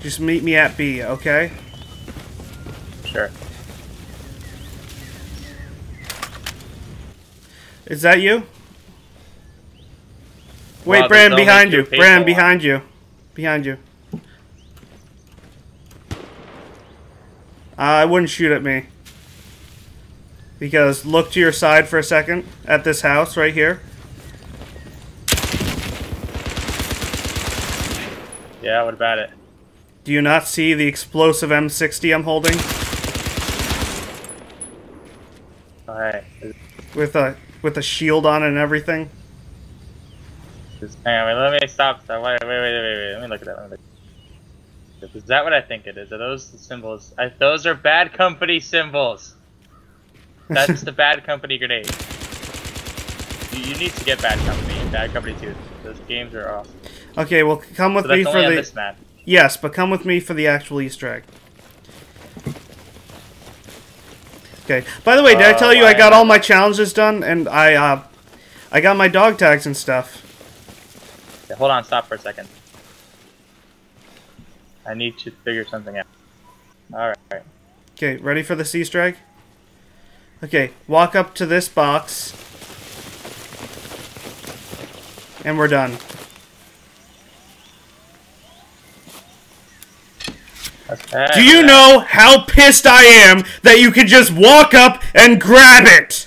Just meet me at B, okay? Sure. Is that you? Wait, Well, Bran, there's only behind you. two Bran, people. behind you. Behind you. I wouldn't shoot at me. Because look to your side for a second at this house right here. Yeah, what about it? Do you not see the explosive M60 I'm holding? Alright. With a shield on it and everything? Hang on, let me stop. Wait. Let me look at that. Is that what I think it is? Are those the symbols? Those are bad company symbols. That's the bad company grenade. You need to get bad company and bad company 2. Those games are awesome. Okay, well, come with me for only on the... this map. Yes, but come with me for the actual Easter egg. Okay. By the way, did I tell you I got all my challenges done, and I got my dog tags and stuff. Okay, hold on, stop for a second. I need to figure something out. Alright. Okay, ready for this Easter egg? Okay, walk up to this box. And we're done. Do you know how pissed I am that you could just walk up and grab it?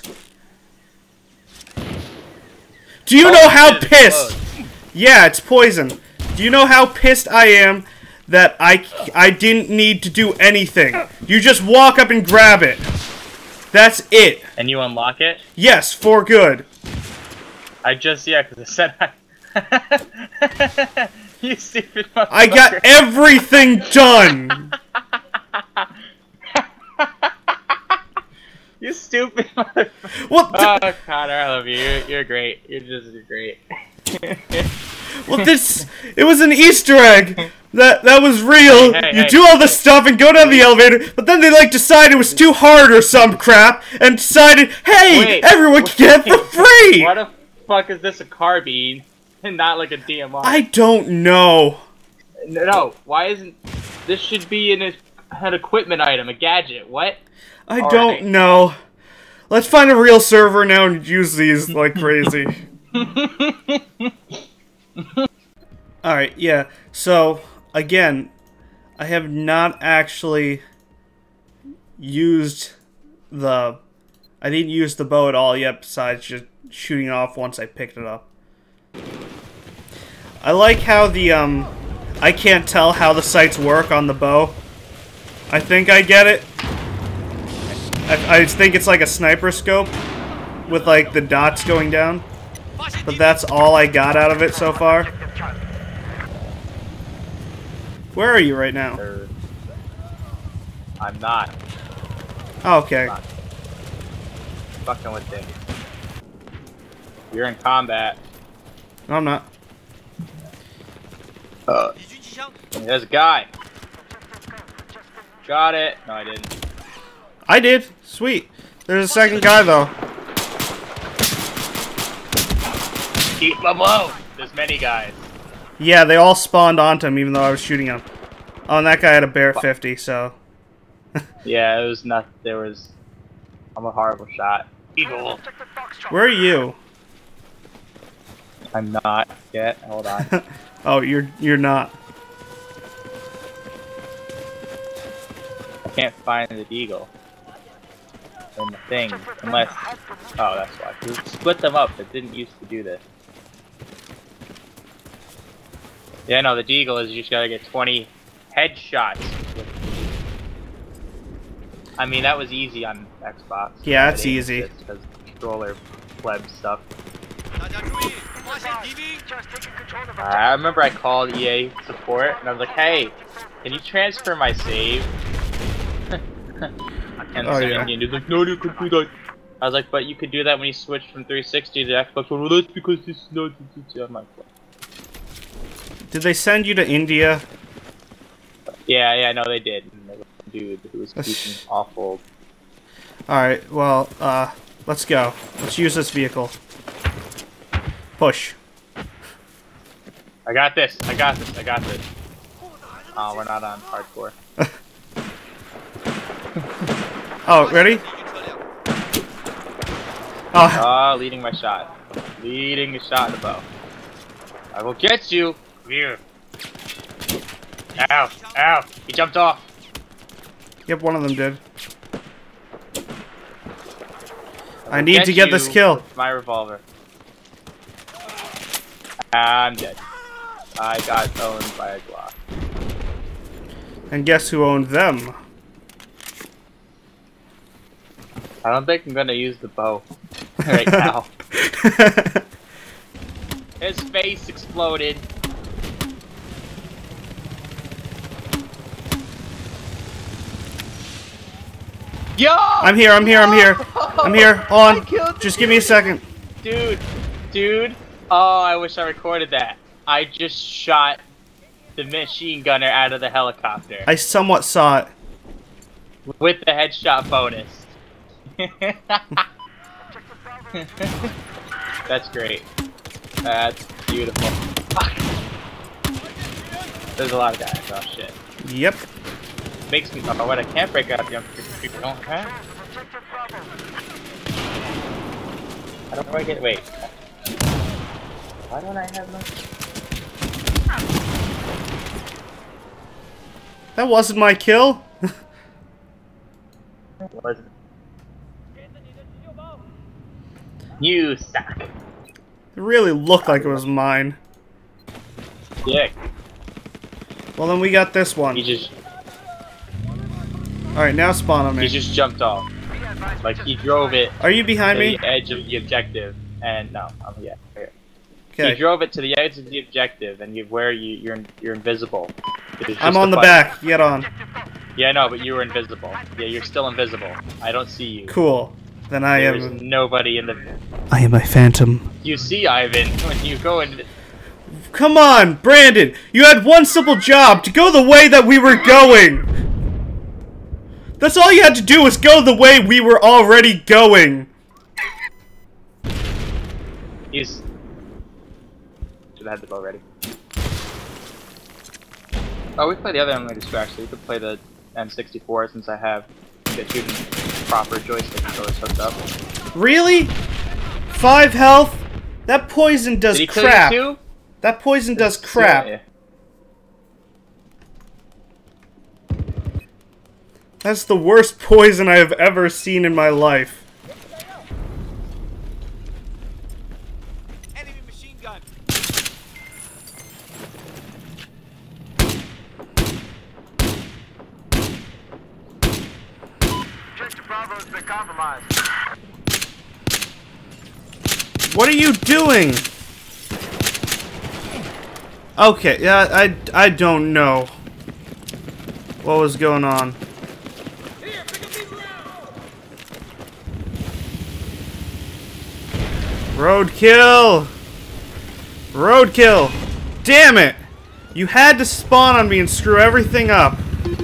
Do you know how pissed? Yeah, it's poison. Do you know how pissed I am that I didn't need to do anything? You just walk up and grab it. That's it. And you unlock it? Yes, for good. Yeah, because it said you stupid motherfucker. I got everything done. You stupid motherfucker. What? Oh, Connor, I love you. You're great. You're great. Well, it was an Easter egg. That was real. You do all this stuff and go down the elevator, but then they decided it was too hard or some crap and decided, hey, everyone can get it for free. Why the fuck is this a carbine and not like a DMR? I don't know. No, why isn't this should be an equipment item, a gadget? What? I don't know. Let's find a real server now and use these like crazy. Alright, yeah. So, again, I have not actually used I didn't use the bow at all yet, besides just shooting it off once I picked it up. I like how I can't tell how the sights work on the bow. I think I get it. I think it's like a sniper scope with like the dots going down. But that's all I got out of it so far. Where are you right now? I'm not. Oh, okay. Fucking with things. You're in combat. No, I'm not. There's a guy. Got it. No, I didn't. I did. Sweet. There's a second guy though. Keep them low. There's many guys. Yeah, they all spawned onto him even though I was shooting him. Oh, and that guy had a Bear 50, so. Yeah, it was not. I'm a horrible shot. Evil. Where are you? I'm not yet. Hold on. Oh, you're not. I can't find the deagle in the thing unless. Oh, that's why. We split them up. It didn't used to do this. Yeah, no, the deagle is you just gotta get 20 headshots. I mean, that was easy on Xbox. Yeah, that's easy. Because controller pleb stuff. I remember I called EA support and I was like, hey, can you transfer my save? And oh, the yeah. Indian dude's like, no, you could do that. I was like, but you could do that when you switch from 360 to Xbox. Well, that's because this is not. I'm like, what? Did they send you to India? Yeah, no, they did. And there was a dude who was speaking awful. Alright, well, let's go. Let's use this vehicle. Push. I got this. Oh, we're not on hardcore. Oh, ready? Oh, Oh, leading my shot. Leading a shot in the bow. I will get you. Come here. Ow. Ow. He jumped off. yep, one of them did. I need to get this kill. With my revolver. I'm dead. I got owned by a Glock. And guess who owned them? I don't think I'm gonna use the bow right now. His face exploded. Yo! I'm here, I'm here, I'm here. I'm here. On. Just give me a second. Dude. Oh, I wish I recorded that. I just shot the machine gunner out of the helicopter. I somewhat saw it. With the headshot bonus. That's great. That's beautiful. Fuck. There's a lot of guys. Oh shit. Yep. Makes me. Oh, what? I can't break out the people don't have. How do I get? Wait. Why don't I have much? That wasn't my kill. Was it? You suck. It really looked like it was mine. Yeah. Well, then we got this one. He just. Alright, now spawn on me. He just jumped off. Like he drove it. Are you behind to me? the edge of the objective, and no, yeah. Here. Okay. He drove it to the edge of the objective, and you're invisible. I'm on the back. Get on. Yeah, no, but you were invisible. Yeah, you're still invisible. I don't see you. Cool. Then I There's am. nobody in the. I am a phantom. You see Ivan when you go in. Come on, Brandon! You had one simple job, to go the way that we were going! That's all you had to do, was go the way we were already going! He's. Should have had the bow ready. Oh, we play the other emulators too, actually. We could play the M64 since I have the shooting proper joystick controllers hooked up. Really? 5 health? That poison does Did he crap. kill you too? That poison does crap. Yeah. That's the worst poison I have ever seen in my life. Enemy machine gun. Objective Bravo has been compromised. What are you doing? Okay, yeah, I don't know what was going on. Here, pick up these rounds. Roadkill! Roadkill! Damn it! You had to spawn on me and screw everything up.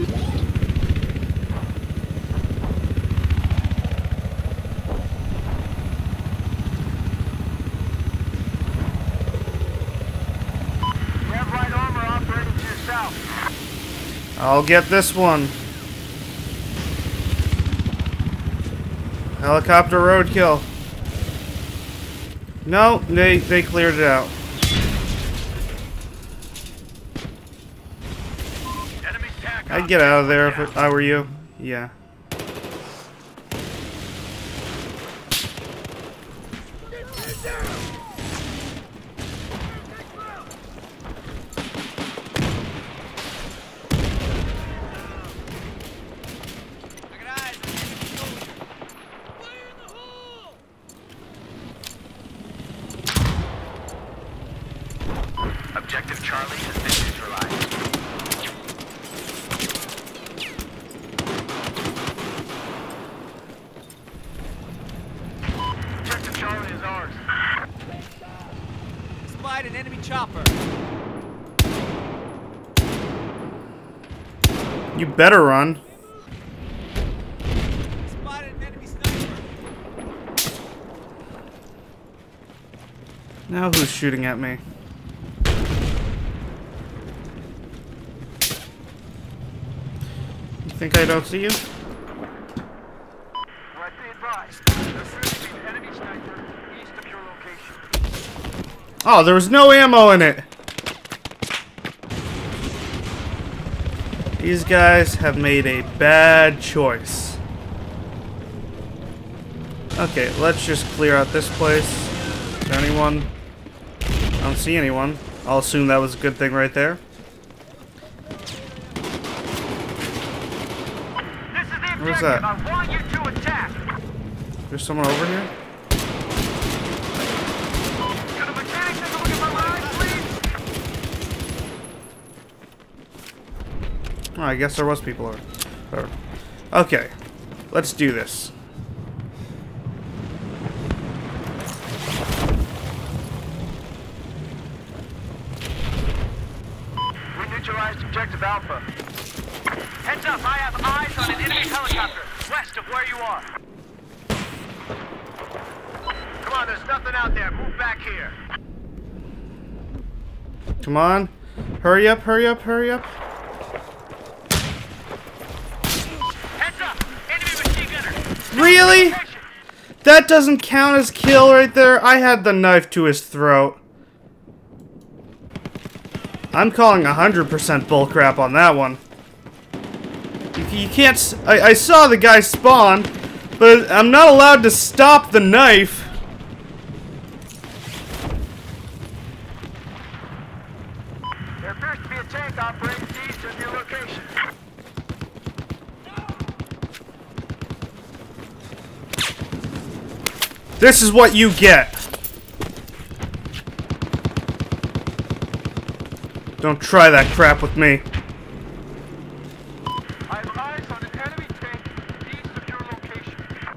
I'll get this one. Helicopter roadkill. No, they cleared it out. I'd get out of there if I were you. Yeah. Objective Charlie has been neutralized. Objective Charlie is ours. Spied an enemy chopper. You better run. Spotted an enemy sniper. Now who's shooting at me? Think I don't see you? Right, be advised. There appears to be an enemy sniper east of your location. Oh, there was no ammo in it. These guys have made a bad choice. Okay, let's just clear out this place. Is there anyone? I don't see anyone. I'll assume that was a good thing right there. This is the objective. Where's that? I want you to attack. There's someone over here? Can the mechanic take a look at my ride, please? Oh, I guess there was people over. Okay, let's do this. We neutralized objective Alpha. Heads up, I have eyes on an enemy helicopter west of where you are. Come on, there's nothing out there. Move back here. Come on. Hurry up, hurry up, hurry up. Heads up, enemy machine gunner. Really? That doesn't count as kill right there. I had the knife to his throat. I'm calling 100% bullcrap on that one. You can't... I saw the guy spawn, but I'm not allowed to stop the knife. There appears to be a tank operating east of your location. This is what you get. Don't try that crap with me. I have eyes on an enemy tank east of your location.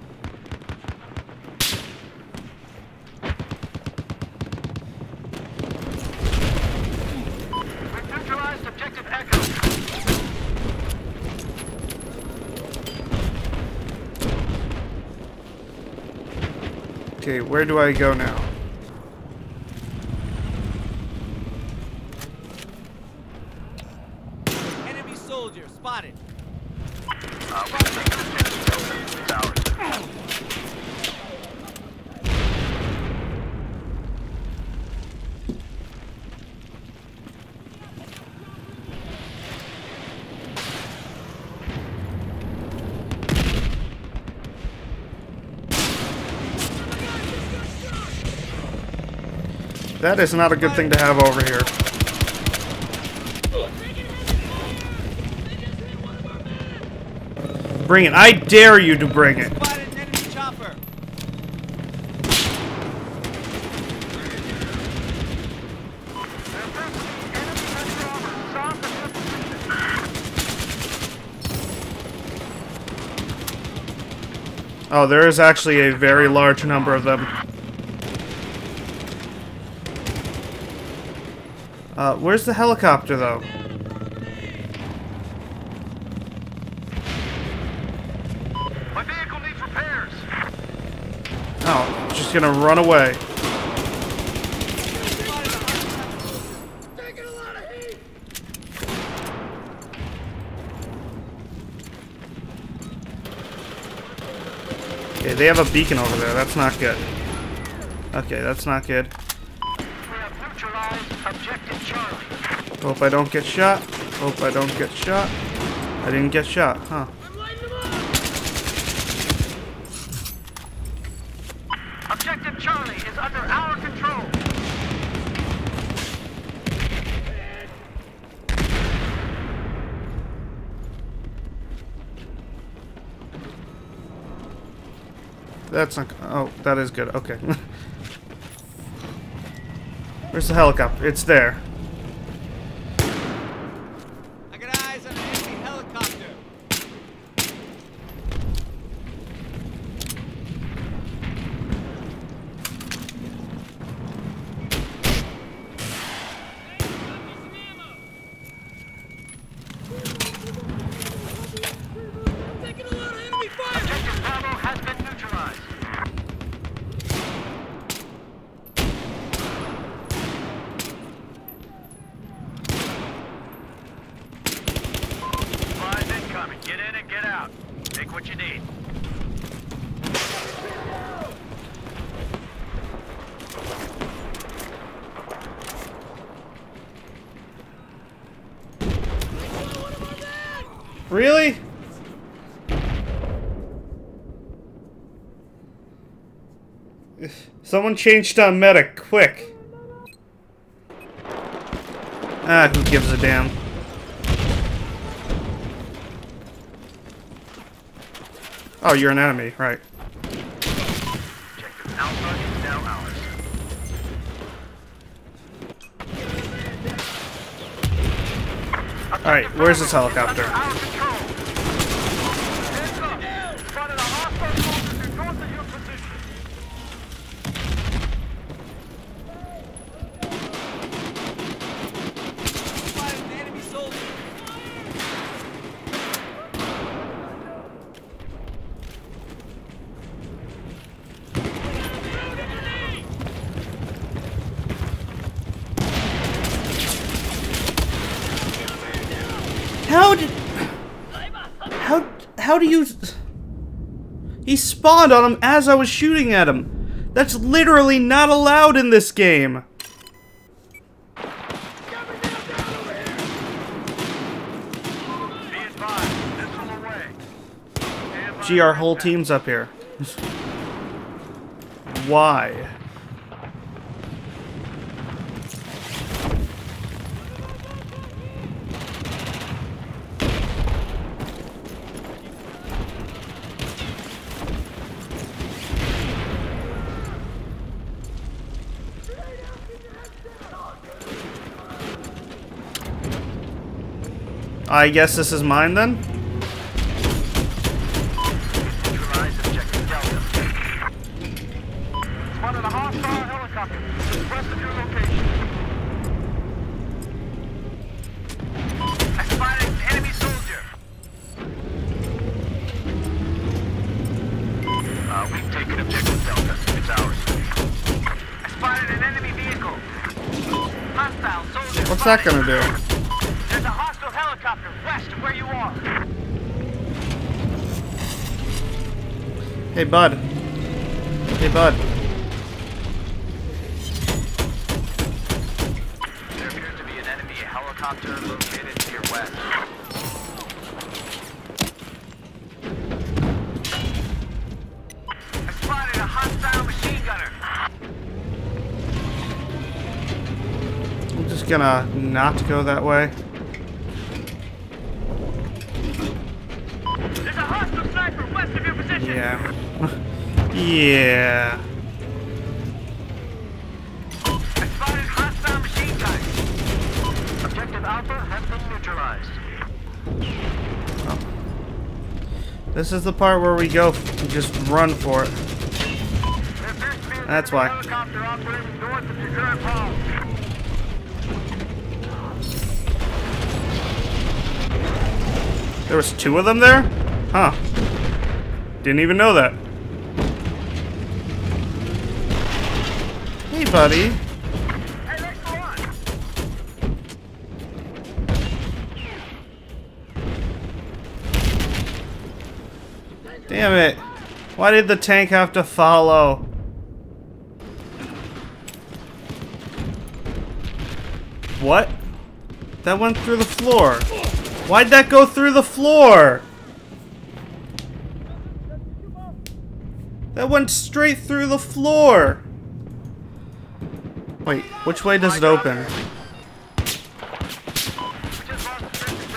We've neutralized objective Echo. Okay, where do I go now? Enemy soldier spotted. That is not a good thing to have over here. Bring it. I dare you to bring it. Spotted an enemy chopper. Oh, there is actually a very large number of them. Where's the helicopter, though? My vehicle needs repairs. Oh, just gonna run away. Taking a lot of heat. Okay, they have a beacon over there. That's not good. Okay, that's not good. We have neutralized objective Charlie. Hope I don't get shot. Hope I don't get shot. I didn't get shot, huh? Objective Charlie is under our control. That's not... Oh, that is good. Okay. Where's the helicopter? It's there. I got eyes on an enemy helicopter. Taking a lot of enemy fire. Objective Bravo has been neutralized. what you need. Really? Someone changed on medic, quick. Ah, who gives a damn? Oh, you're an enemy, right. Objective Alpha is now ours. Alright, where's this helicopter? Under our control. Hands up. Spotted a hostile soldier north of your position. How do you... He spawned on him as I was shooting at him. That's literally not allowed in this game. Be advised, missile away. Stand by. Gee, our whole team's up here. Why? I guess this is mine then? Neutralize objective Delta. Spotted a hostile helicopter. West of your location. I spotted an enemy soldier. We've taken objective Delta. It's ours. I spotted an enemy vehicle. Hostile soldier. What's that gonna do? There's a hostile helicopter west of where you are. Hey, bud. Hey, bud. There appears to be an enemy helicopter located to your west. I spotted a hostile machine gunner. I'm just gonna not go that way. There's a hostile sniper west of your position. Yeah. Yeah. I spotted hostile machine gunners. Objective Alpha has been neutralized. This is the part where we go, just run for it. There appears to be an That's enemy why. helicopter operating north of your current home. There was 2 of them there? Huh. Didn't even know that. Hey, buddy. Hey, let's go on. Damn it. Why did the tank have to follow? What? That went through the floor. Why'd that go through the floor? That went straight through the floor. Wait, which way does it open? We just lost objective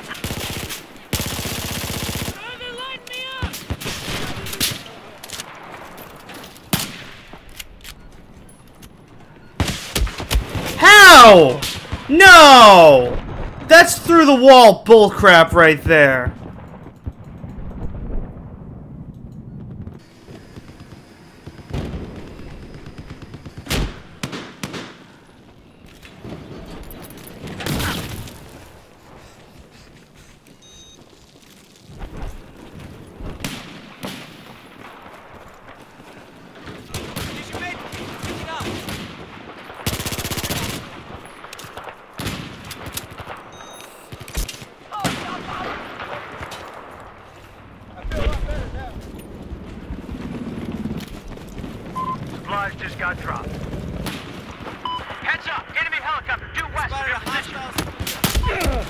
Delta. How? No! That's through the wall bullcrap right there. just got dropped. Heads up! Enemy helicopter due west of your position.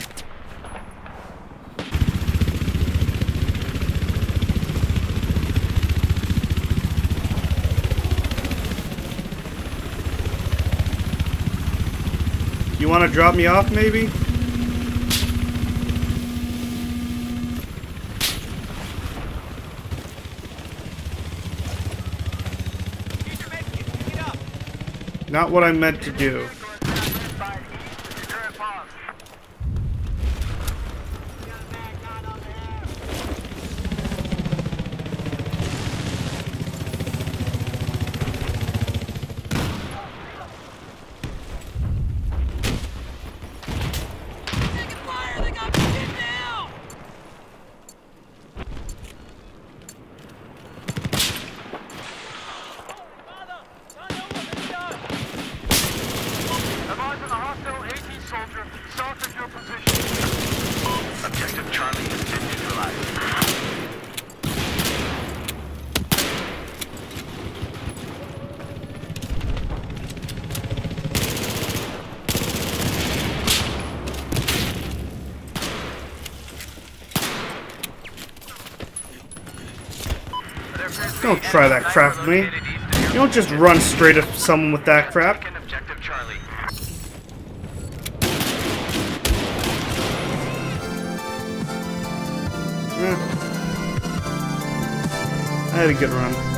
You want to drop me off, maybe? Not what I meant to do. Objective Charlie has been neutralized. Don't try that crap with me. You don't just run straight at someone with that crap. Objective Charlie. I had a good run.